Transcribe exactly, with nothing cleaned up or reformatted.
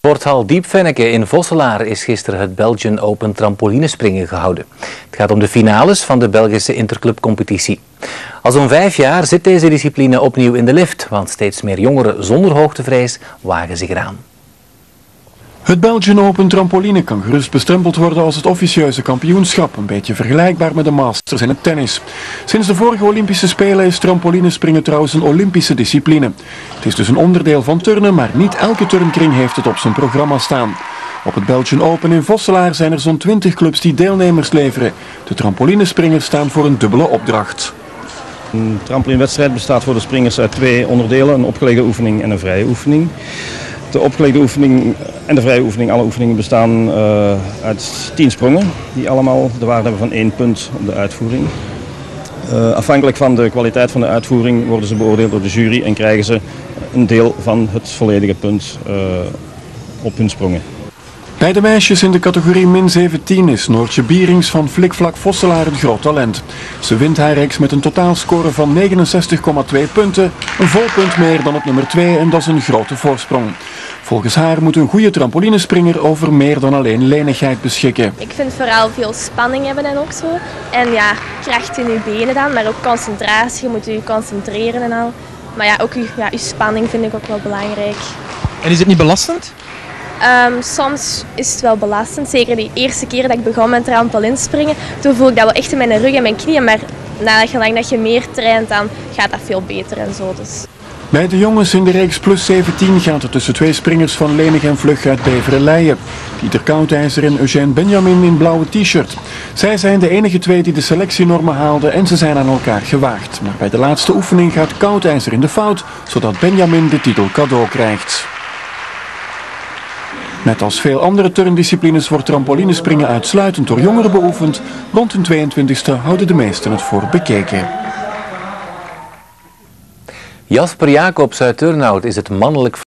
Sporthal Diepvenneke in Vosselaar is gisteren het Belgian Open trampolinespringen gehouden. Het gaat om de finales van de Belgische interclubcompetitie. Al zo'n vijf jaar zit deze discipline opnieuw in de lift, want steeds meer jongeren zonder hoogtevrees wagen zich eraan. Het Belgian Open trampoline kan gerust bestempeld worden als het officieuze kampioenschap, een beetje vergelijkbaar met de Masters in het tennis. Sinds de vorige Olympische Spelen is trampolinespringen trouwens een Olympische discipline. Het is dus een onderdeel van turnen, maar niet elke turnkring heeft het op zijn programma staan. Op het Belgian Open in Vosselaar zijn er zo'n twintig clubs die deelnemers leveren. De trampolinespringers staan voor een dubbele opdracht. Een trampolinewedstrijd bestaat voor de springers uit twee onderdelen, een opgelegde oefening en een vrije oefening. De opgelegde oefening en de vrije oefening, alle oefeningen bestaan uh, uit tien sprongen, die allemaal de waarde hebben van één punt op de uitvoering. Uh, afhankelijk van de kwaliteit van de uitvoering worden ze beoordeeld door de jury en krijgen ze een deel van het volledige punt uh, op hun sprongen. Bij de meisjes in de categorie min zeventien is Noortje Bierings van Flikvlak Vosselaar een groot talent. Ze wint haar reeks met een totaalscore van negenenzestig komma twee punten, een vol punt meer dan op nummer twee en dat is een grote voorsprong. Volgens haar moet een goede trampolinespringer over meer dan alleen lenigheid beschikken. Ik vind vooral veel spanning hebben en ook zo. En ja, kracht in je benen dan, maar ook concentratie, je moet je concentreren en al. Maar ja, ook je, ja, je spanning vind ik ook wel belangrijk. En is het niet belastend? Um, soms is het wel belastend, zeker de eerste keer dat ik begon met trampolinespringen. Toen voel ik dat wel echt in mijn rug en mijn knieën, maar nadat je, dat je meer traint, dan gaat dat veel beter en zo. Dus. Bij de jongens in de reeks plus zeventien gaat het tussen twee springers van Lenig en Vlug uit Beveren-Leyen. Pieter Koudijzer en Eugène Benjamin in blauwe t-shirt. Zij zijn de enige twee die de selectienormen haalden en ze zijn aan elkaar gewaagd. Maar bij de laatste oefening gaat Koudijzer in de fout, zodat Benjamin de titel cadeau krijgt. Net als veel andere turndisciplines wordt trampolinespringen uitsluitend door jongeren beoefend. Rond hun tweeëntwintigste houden de meesten het voor bekeken. Jasper Jacobs uit Turnhout is het mannelijk